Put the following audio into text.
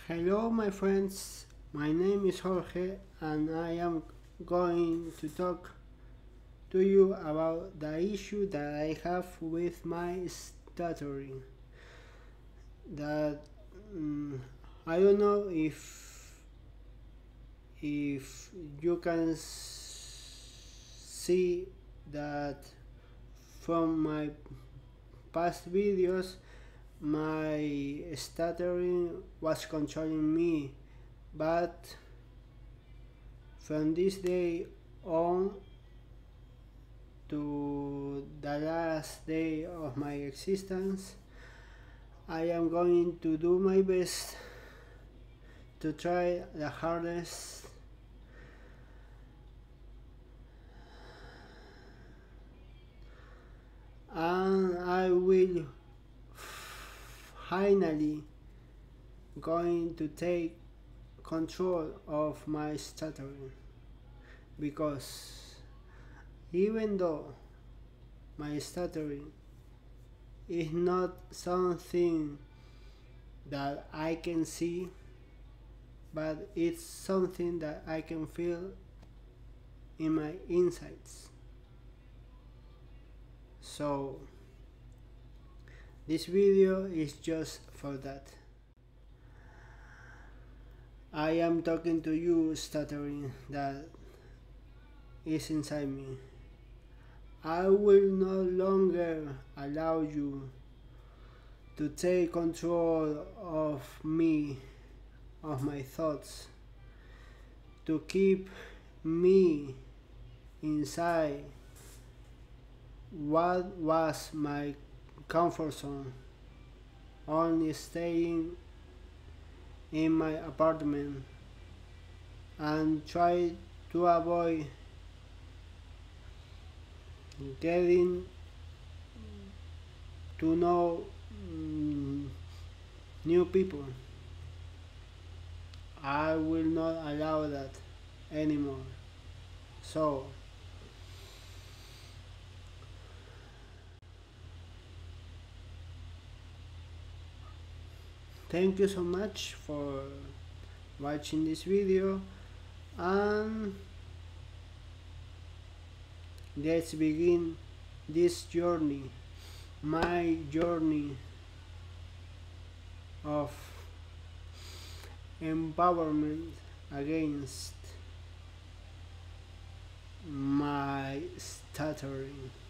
Hello my friends, my name is Jorge and I am going to talk to you about the issue that I have with my stuttering. That I don't know if you can see that from my past videos my stuttering was controlling me, but from this day on to the last day of my existence, I am going to do my best to try the hardest and I will finally going to take control of my stuttering, because even though my stuttering is not something that I can see, but it's something that I can feel in my insides. So this video is just for that. I am talking to you, stuttering that is inside me. I will no longer allow you to take control of me, of my thoughts, to keep me inside what was my comfort zone, only staying in my apartment and try to avoid getting to know new people. I will not allow that anymore. So thank you so much for watching this video, and let's begin this journey, my journey of empowerment against my stuttering.